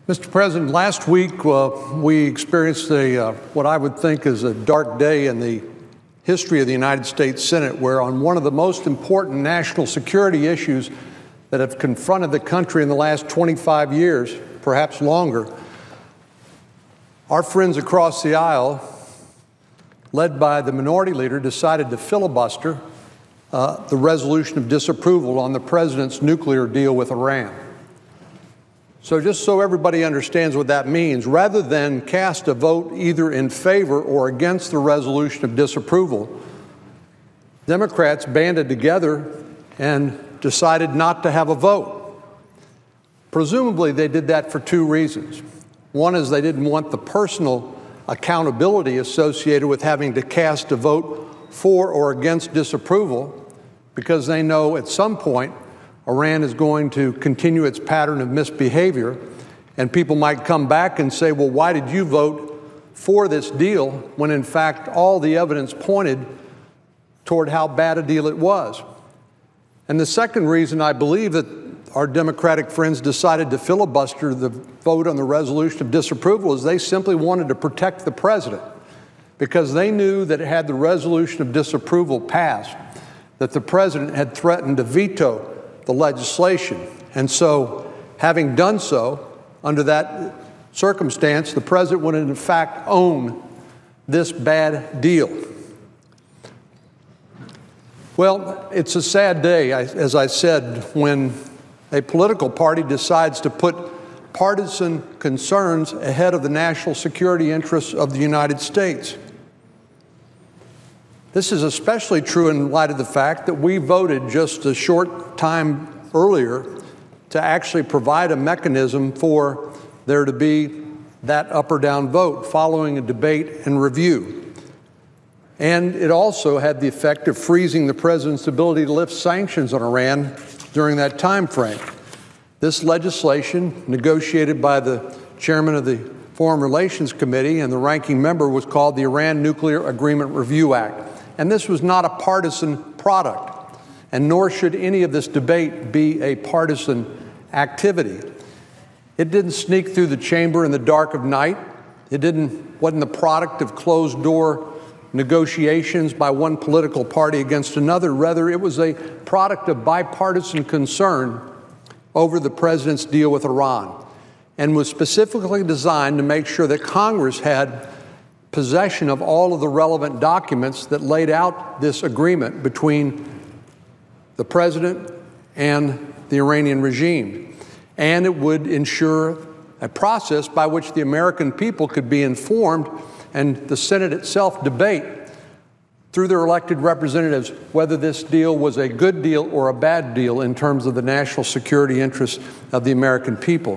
Mr. President, last week we experienced what I would think is a dark day in the history of the United States Senate, where on one of the most important national security issues that have confronted the country in the last 25 years, perhaps longer, our friends across the aisle, led by the minority leader, decided to filibuster the resolution of disapproval on the president's nuclear deal with Iran. So just so everybody understands what that means, rather than cast a vote either in favor or against the resolution of disapproval, Democrats banded together and decided not to have a vote. Presumably, they did that for two reasons. One is they didn't want the personal accountability associated with having to cast a vote for or against disapproval, because they know at some point Iran is going to continue its pattern of misbehavior, and people might come back and say, well, why did you vote for this deal when in fact all the evidence pointed toward how bad a deal it was? And the second reason I believe that our Democratic friends decided to filibuster the vote on the resolution of disapproval is they simply wanted to protect the president, because they knew that had the resolution of disapproval passed, that the president had threatened to veto the legislation. And so, having done so, under that circumstance, the president would in fact own this bad deal. Well, it's a sad day, as I said, when a political party decides to put partisan concerns ahead of the national security interests of the United States. This is especially true in light of the fact that we voted just a short time earlier to actually provide a mechanism for there to be that up or down vote following a debate and review. And it also had the effect of freezing the president's ability to lift sanctions on Iran during that time frame. This legislation, negotiated by the chairman of the Foreign Relations Committee and the ranking member, was called the Iran Nuclear Agreement Review Act. And this was not a partisan product, and nor should any of this debate be a partisan activity. It didn't sneak through the chamber in the dark of night. It wasn't the product of closed-door negotiations by one political party against another. Rather, it was a product of bipartisan concern over the president's deal with Iran, and was specifically designed to make sure that Congress had possession of all of the relevant documents that laid out this agreement between the president and the Iranian regime. And it would ensure a process by which the American people could be informed, and the Senate itself debate through their elected representatives whether this deal was a good deal or a bad deal in terms of the national security interests of the American people.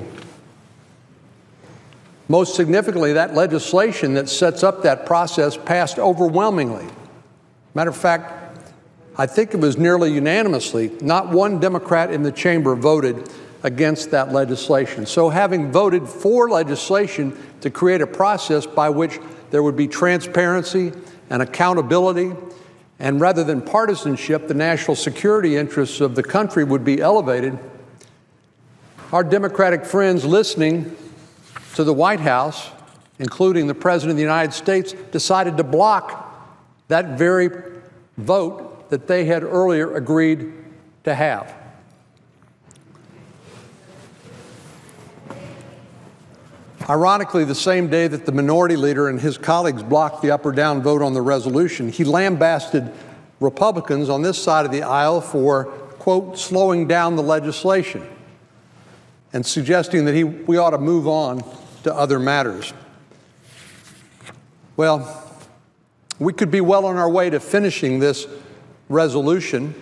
Most significantly, that legislation that sets up that process passed overwhelmingly. Matter of fact, I think it was nearly unanimously. Not one Democrat in the chamber voted against that legislation. So having voted for legislation to create a process by which there would be transparency and accountability, and rather than partisanship, the national security interests of the country would be elevated, our Democratic friends listening to the White House, including the President of the United States, decided to block that very vote that they had earlier agreed to have. Ironically, the same day that the minority leader and his colleagues blocked the up or down vote on the resolution, he lambasted Republicans on this side of the aisle for, quote, slowing down the legislation, and suggesting that we ought to move on to other matters. Well, we could be well on our way to finishing this resolution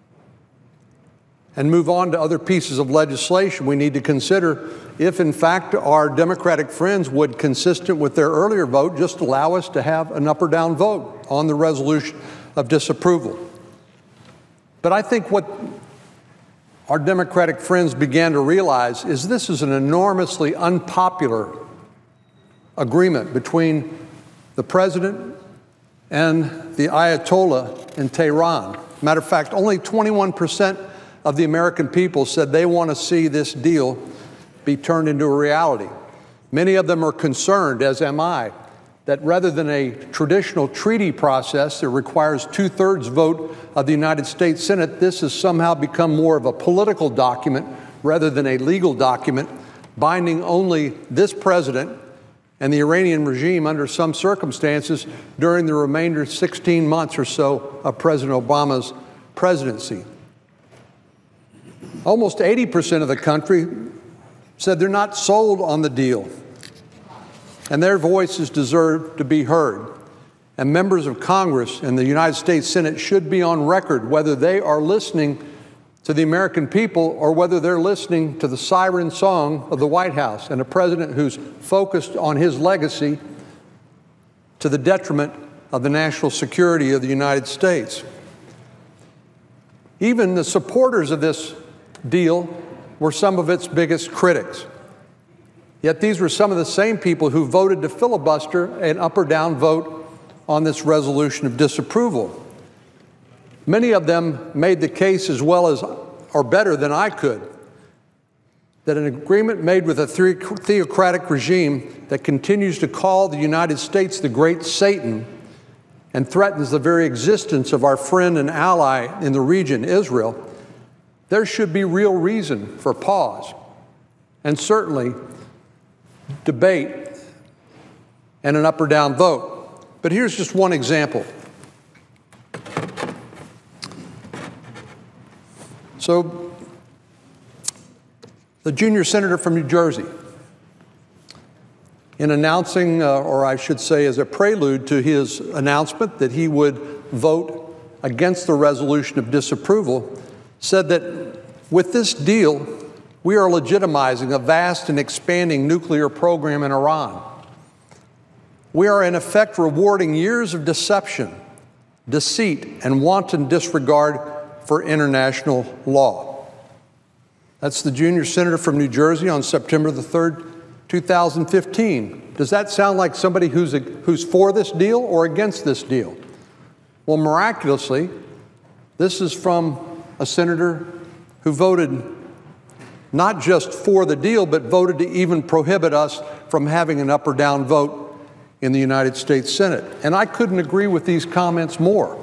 and move on to other pieces of legislation we need to consider if, in fact, our Democratic friends would, consistent with their earlier vote, just allow us to have an up or down vote on the resolution of disapproval. But I think what our Democratic friends began to realize is this is an enormously unpopular agreement between the president and the Ayatollah in Tehran. Matter of fact, only 21% of the American people said they want to see this deal be turned into a reality. Many of them are concerned, as am I, that rather than a traditional treaty process that requires 2/3 vote of the United States Senate, this has somehow become more of a political document rather than a legal document, binding only this president and the Iranian regime under some circumstances during the remainder 16 months or so of President Obama's presidency. Almost 80% of the country said they're not sold on the deal, and their voices deserve to be heard. And members of Congress and the United States Senate should be on record whether they are listening to the American people or whether they're listening to the siren song of the White House and a president who's focused on his legacy to the detriment of the national security of the United States. Even the supporters of this deal were some of its biggest critics. Yet these were some of the same people who voted to filibuster an up or down vote on this resolution of disapproval. Many of them made the case as well as, or better than I could, that an agreement made with a theocratic regime that continues to call the United States the great Satan and threatens the very existence of our friend and ally in the region, Israel, there should be real reason for pause and certainly debate and an up or down vote. But here's just one example. So, the junior senator from New Jersey, in announcing, or I should say as a prelude to his announcement that he would vote against the resolution of disapproval, said that with this deal, we are legitimizing a vast and expanding nuclear program in Iran. We are in effect rewarding years of deception, deceit, and wanton disregard for international law. That's the junior senator from New Jersey on September the 3rd, 2015. Does that sound like somebody who's for this deal or against this deal? Well, miraculously, this is from a senator who voted not just for the deal, but voted to even prohibit us from having an up or down vote in the United States Senate. And I couldn't agree with these comments more.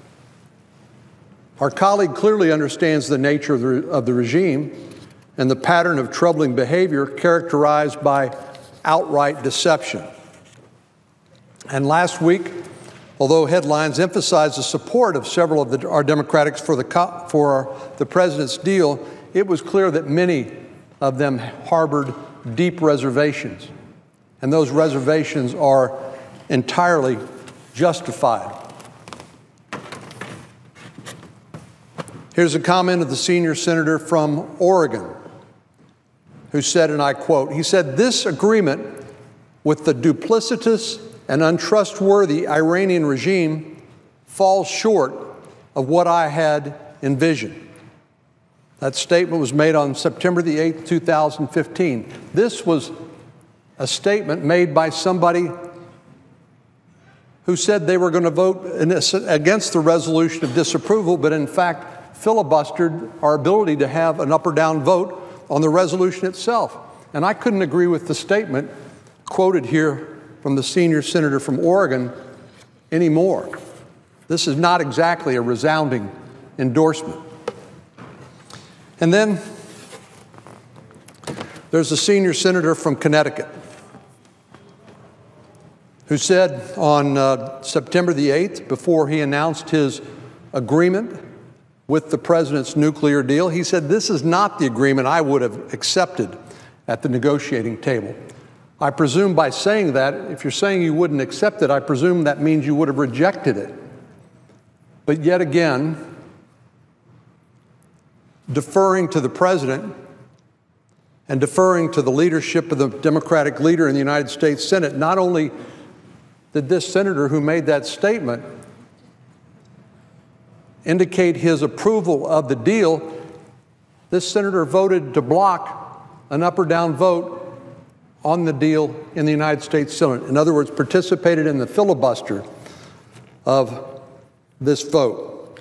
Our colleague clearly understands the nature of the regime and the pattern of troubling behavior characterized by outright deception. And last week, although headlines emphasized the support of several of our Democrats for the president's deal, it was clear that many of them harbored deep reservations, and those reservations are entirely justified. Here's a comment of the senior senator from Oregon who said, and I quote, he said, "This agreement with the duplicitous and untrustworthy Iranian regime falls short of what I had envisioned." That statement was made on September the 8th, 2015. This was a statement made by somebody who said they were going to vote against the resolution of disapproval, but in fact filibustered our ability to have an up or down vote on the resolution itself. And I couldn't agree with the statement quoted here from the senior senator from Oregon anymore. This is not exactly a resounding endorsement. And then there's a senior senator from Connecticut who said on September the 8th, before he announced his agreement with the president's nuclear deal, he said, "This is not the agreement I would have accepted at the negotiating table." I presume by saying that, if you're saying you wouldn't accept it, I presume that means you would have rejected it. But yet again, deferring to the president and deferring to the leadership of the Democratic leader in the United States Senate, not only did this senator who made that statement indicate his approval of the deal, this senator voted to block an up or down vote on the deal in the United States Senate. In other words, participated in the filibuster of this vote.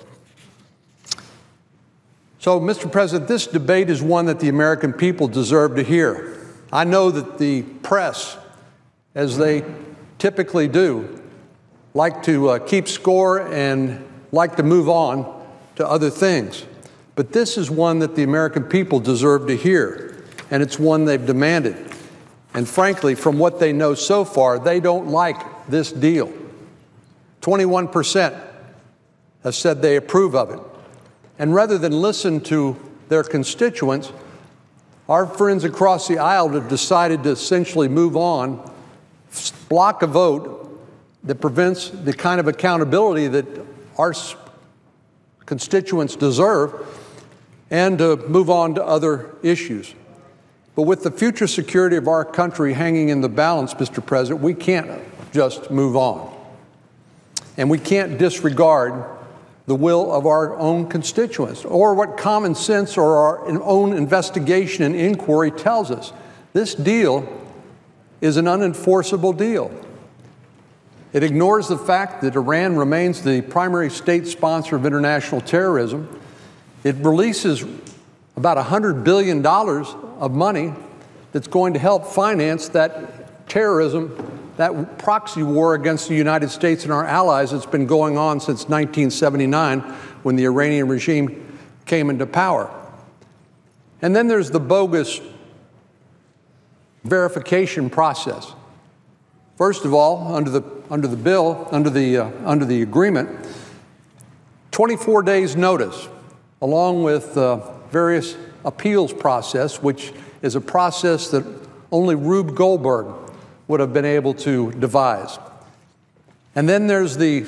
So, Mr. President, this debate is one that the American people deserve to hear. I know that the press, as they typically do, like to keep score and like to move on to other things. But this is one that the American people deserve to hear, and it's one they've demanded. And frankly, from what they know so far, they don't like this deal. 21% have said they approve of it. And rather than listen to their constituents, our friends across the aisle have decided to essentially move on, block a vote that prevents the kind of accountability that our constituents deserve, and to move on to other issues. But with the future security of our country hanging in the balance, Mr. President, we can't just move on. And we can't disregard the will of our own constituents or what common sense or our own investigation and inquiry tells us. This deal is an unenforceable deal. It ignores the fact that Iran remains the primary state sponsor of international terrorism. It releases about $100 billion of money that's going to help finance that terrorism, that proxy war against the United States and our allies that's been going on since 1979 when the Iranian regime came into power. And then there's the bogus verification process. First of all, under the agreement, 24 days notice, along with various appeals process, which is a process that only Rube Goldberg would have been able to devise. And then there's the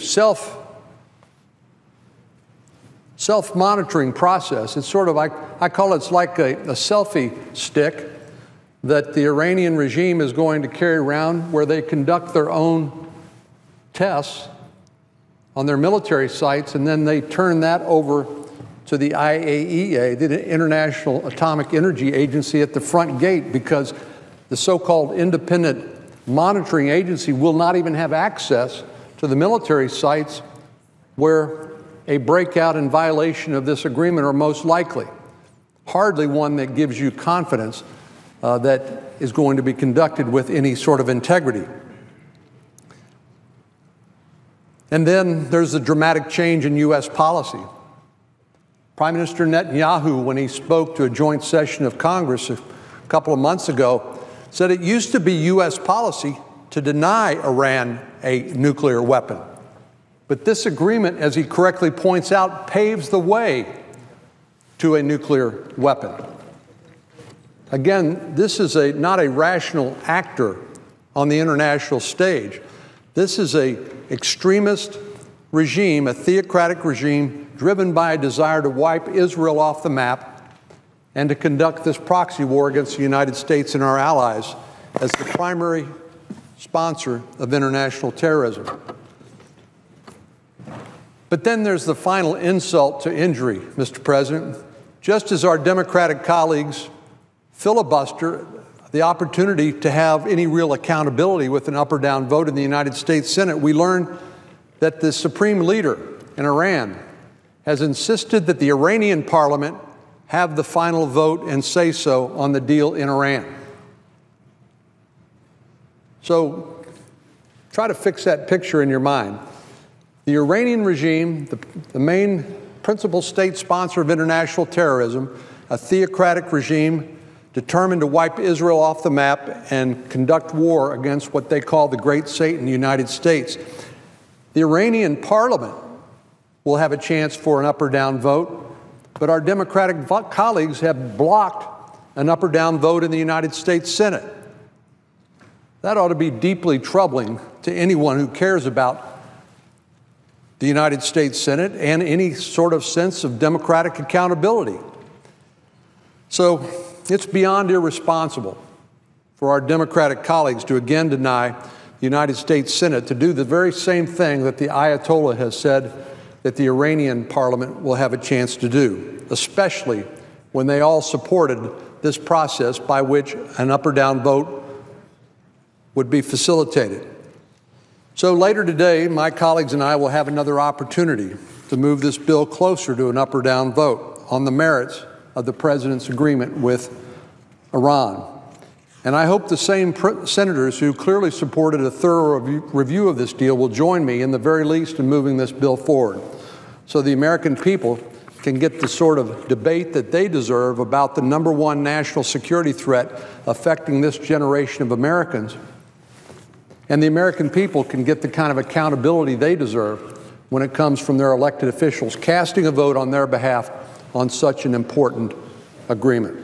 self-monitoring process. It's sort of like, I call it's like a selfie stick that the Iranian regime is going to carry around, where they conduct their own tests on their military sites, and then they turn that over to the IAEA, the International Atomic Energy Agency, at the front gate, because the so-called independent monitoring agency will not even have access to the military sites where a breakout in violation of this agreement are most likely. Hardly one that gives you confidence that is going to be conducted with any sort of integrity. And then there's the dramatic change in U.S. policy. Prime Minister Netanyahu, when he spoke to a joint session of Congress a couple of months ago, said it used to be U.S. policy to deny Iran a nuclear weapon. But this agreement, as he correctly points out, paves the way to a nuclear weapon. Again, this is not a rational actor on the international stage. This is an extremist regime, a theocratic regime, driven by a desire to wipe Israel off the map and to conduct this proxy war against the United States and our allies as the primary sponsor of international terrorism. But then there's the final insult to injury, Mr. President. Just as our Democratic colleagues filibuster the opportunity to have any real accountability with an up or down vote in the United States Senate, we learned that the supreme leader in Iran has insisted that the Iranian parliament have the final vote and say so on the deal in Iran. So try to fix that picture in your mind. The Iranian regime, the main principal state sponsor of international terrorism, a theocratic regime determined to wipe Israel off the map and conduct war against what they call the Great Satan, the United States. The Iranian parliament will have a chance for an up or down vote, but our Democratic colleagues have blocked an up or down vote in the United States Senate. That ought to be deeply troubling to anyone who cares about the United States Senate and any sort of sense of democratic accountability. So it's beyond irresponsible for our Democratic colleagues to again deny the United States Senate to do the very same thing that the Ayatollah has said that the Iranian parliament will have a chance to do, especially when they all supported this process by which an up or down vote would be facilitated. So later today, my colleagues and I will have another opportunity to move this bill closer to an up or down vote on the merits of the President's agreement with Iran. And I hope the same senators who clearly supported a thorough review of this deal will join me, in the very least, in moving this bill forward, so the American people can get the sort of debate that they deserve about the #1 national security threat affecting this generation of Americans. And the American people can get the kind of accountability they deserve when it comes from their elected officials casting a vote on their behalf on such an important agreement.